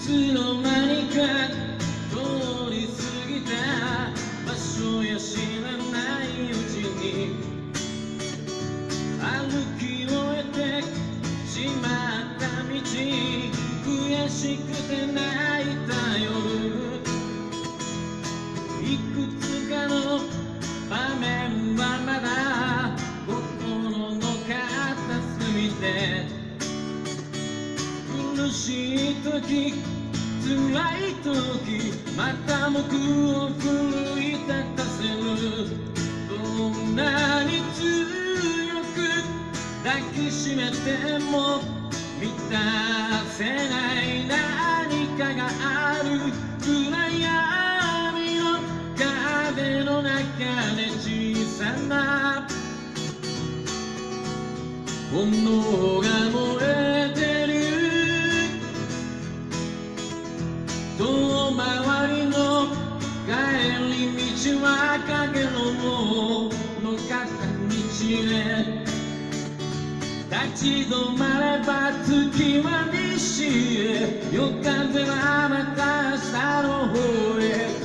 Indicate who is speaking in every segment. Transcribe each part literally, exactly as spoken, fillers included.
Speaker 1: つの間にか通り過ぎた場所や知らないうちに歩き終えてしまった道、悔しくて泣いた夜、いくつかの場面はまだ心の片隅で、苦しい時辛い時また僕を奮い立たせる、どんなに強く抱きしめても満たせない何かがある、暗闇の壁の中で小さな炎が燃えてる、遠回りの帰り道は影のの片道へ、立ち止まれば月は西へ、夜風はまた下の方へ。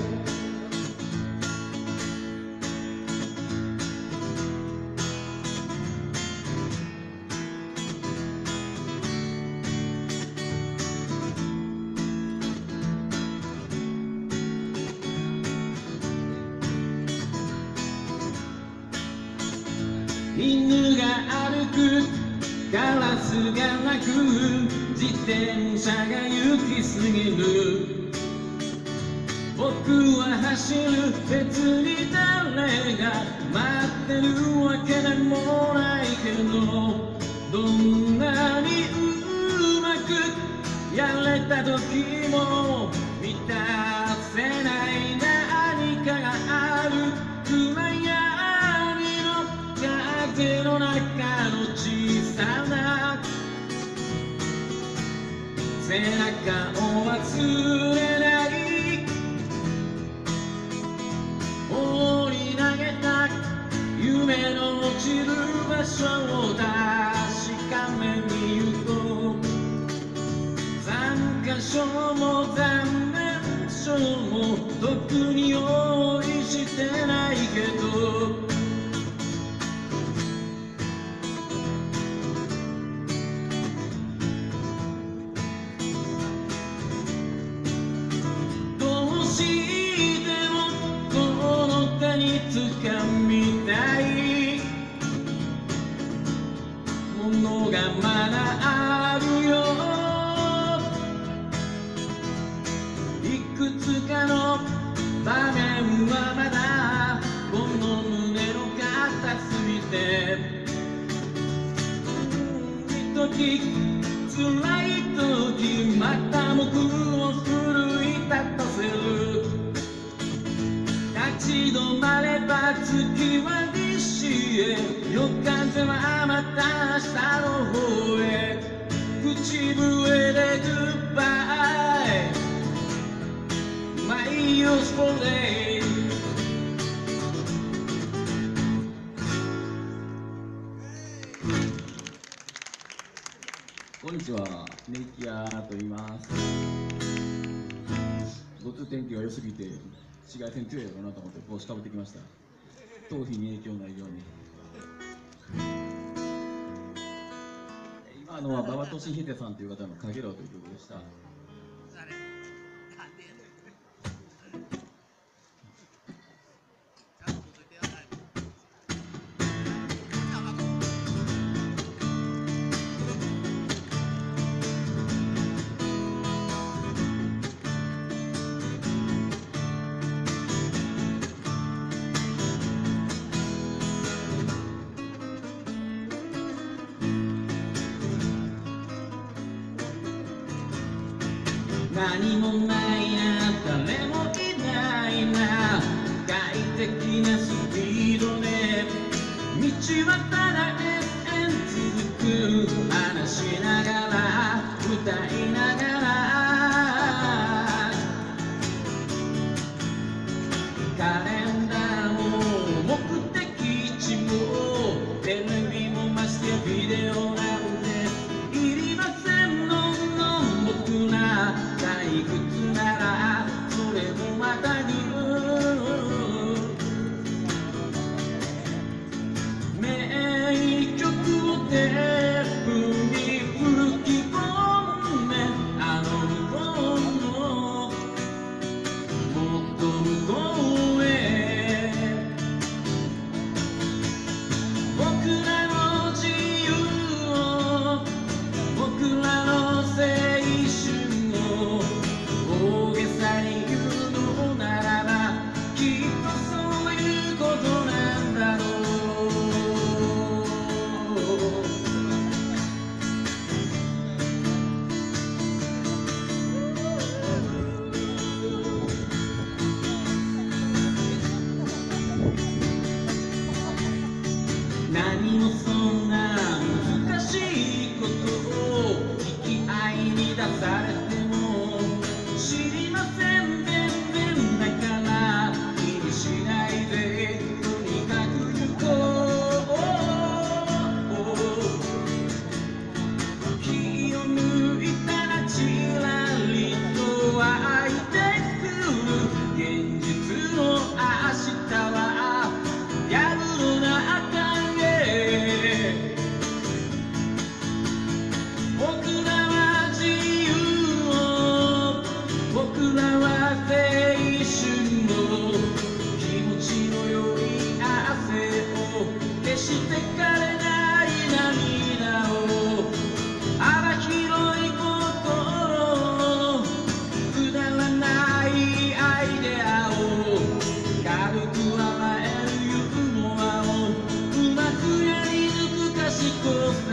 Speaker 1: 犬が歩く、カラスが鳴く、自転車が行き過ぎる、僕は走る、別に誰が待ってるわけでもないけど、どんなにうまくやれた時も満たせない何かがある、暗闇風の中の小さな背中を忘れない、放り投げた夢の落ちる場所を確かめに行こう、参加賞も残念賞も特に用意してないけど、してもこの手に掴みたいものがまだあるよ、いくつかの場面はまだこの胸の片隅で、時辛い時また僕を奮い立たせる、立ち止まれば月は西へ、夜風はまた下の方へ、口笛でグッバイ My useful day。
Speaker 2: こんにちは、ネイキヤと言います。ご通天気が良すぎて紫外線強いだろうなと思って帽子かぶってきました。頭皮に影響ないように。今のは馬場俊秀さんという方の「かげろう」という曲でした。
Speaker 1: 何もないな、誰もいないな、快適なスピードで道はただ延々続く、話しながら歌いながら、カレンダーも目的地もテレビもましてやビデオなんていりませんのんのん僕ら大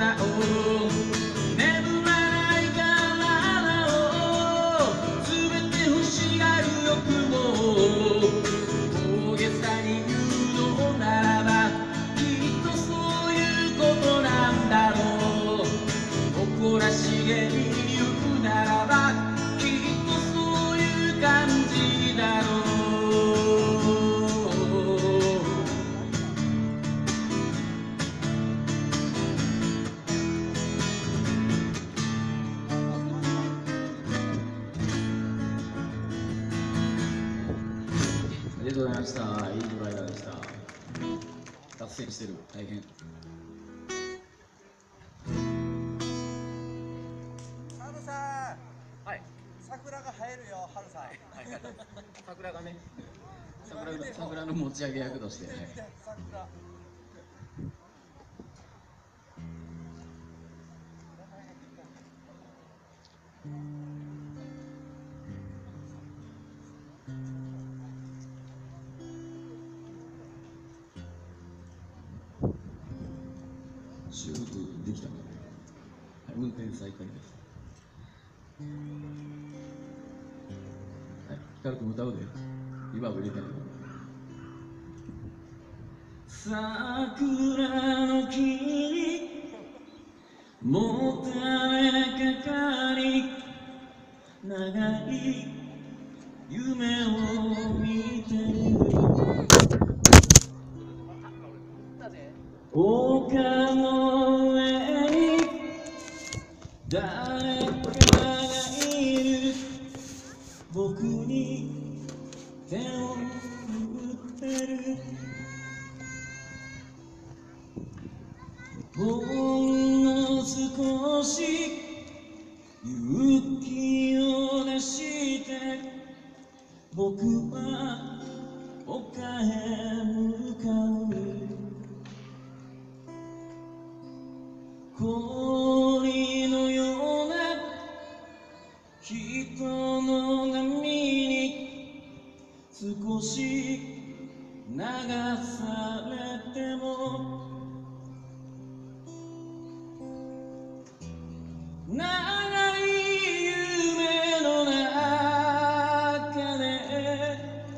Speaker 1: 朝を眠らない体を全て欲しがる欲望大げさに言うのならばきっとそういうことなんだろう誇らしげに言うならばきっとそういう感じだろうありがとうございました。いいドライバーでした。脱線してる、大変。
Speaker 3: 春さん。
Speaker 1: はい。
Speaker 3: 桜が生えるよ、春さん。はい、
Speaker 1: 桜がね。桜の、桜の持ち上げ役として。はい、
Speaker 3: 桜。
Speaker 2: 収録できたのかな、はい、運転再開です。はい、ヒカル君歌うで。リバーブ入れたいの。
Speaker 1: 桜の木にもたれかかり長い夢を見てる丘の上に誰かがいる僕に手を振ってるほんの少し勇気を出して僕は丘へ向かう氷のような人の波に少し流されても長い夢の中で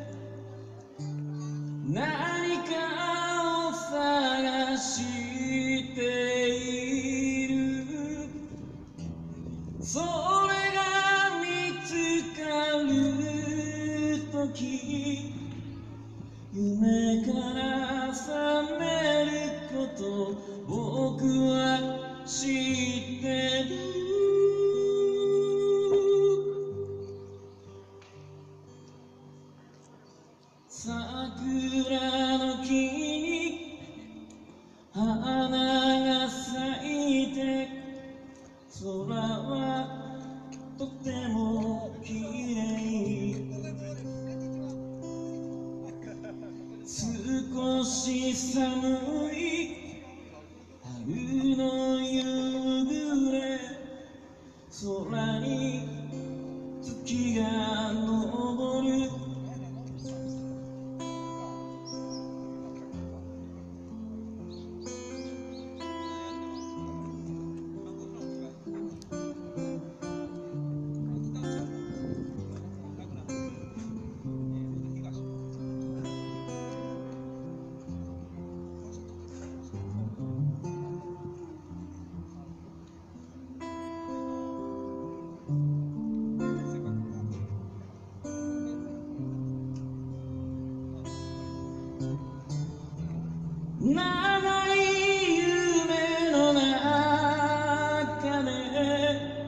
Speaker 1: 何かを探しているそれが見つかるとき夢から覚めること僕は知ってる桜の木に花が咲いて空はとてもきれい少し寒い春の夕暮れ空に月が昇る長い夢の中で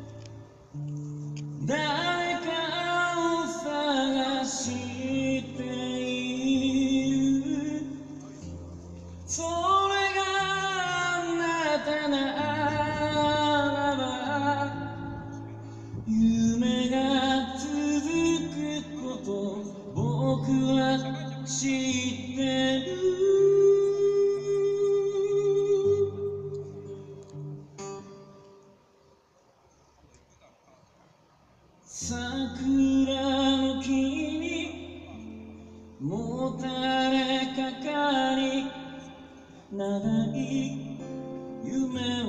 Speaker 1: 誰かを探しているそれがあなたならば夢が続くこと僕は知ってる桜の木にもたれかかり長い夢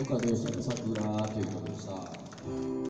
Speaker 2: 岡でした桜ということでした。